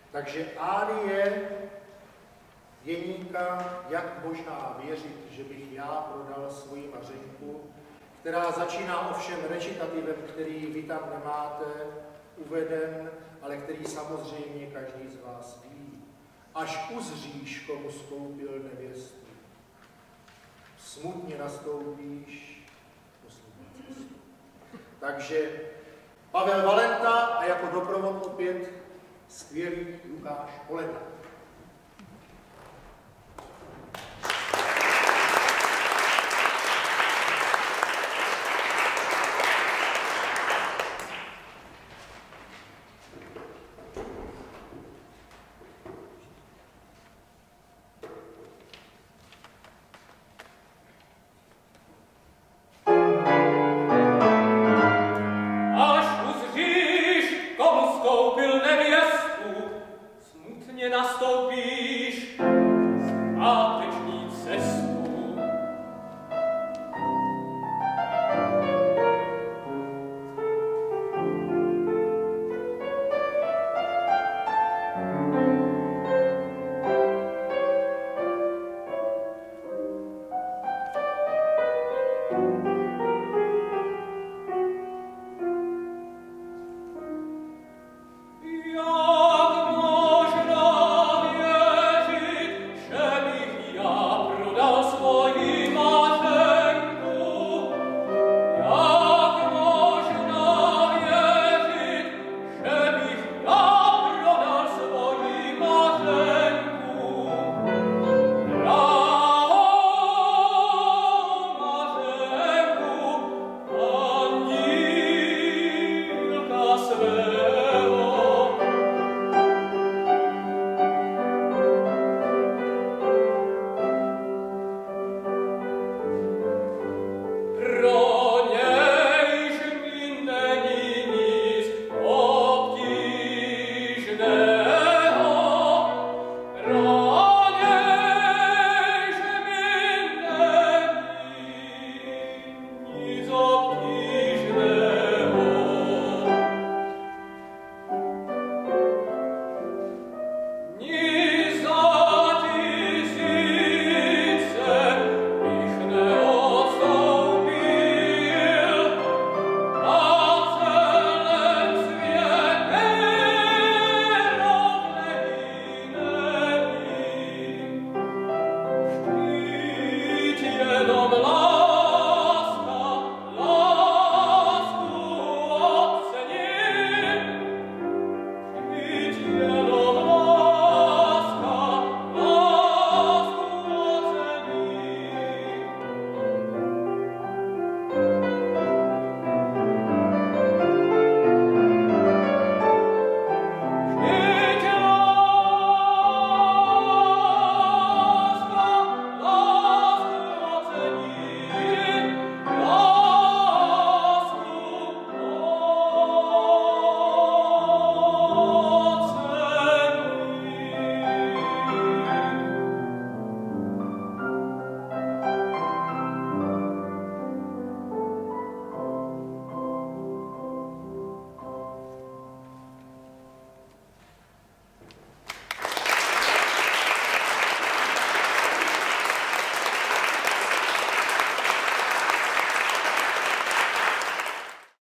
Takže árie Jeníka, jak možná věřit, že bych já prodal svoji Mařenku, která začíná ovšem recitativem, který vy tam nemáte uveden, ale který samozřejmě každý z vás ví. Až uzříš, komu skoupil nevěstu, smutně nastoupíš poslední cestu. Takže Pavel Valenta a jako doprovod opět skvělý Lukáš Poleta.